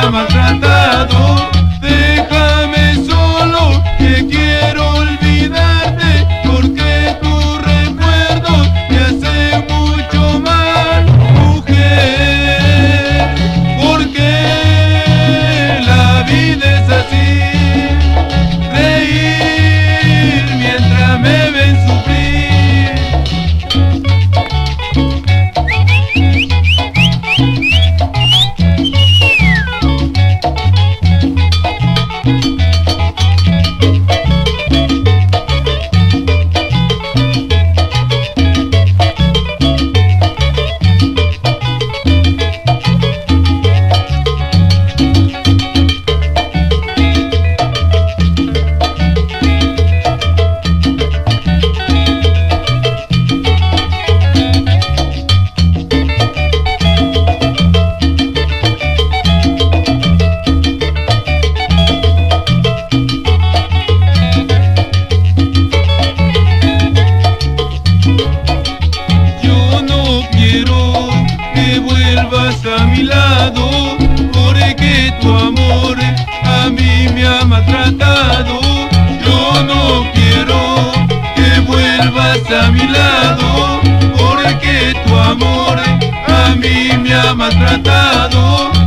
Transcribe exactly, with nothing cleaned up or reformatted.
ha maltratado. Déjame solo, que quiero olvidarte, porque tus recuerdos me hacen mucho mal, mujer. Porque la vida es así, reír mientras me ven sufrir. Que vuelvas a mi lado, porque tu amor a mí me ha maltratado. Yo no quiero que vuelvas a mi lado, porque tu amor a mí me ha maltratado.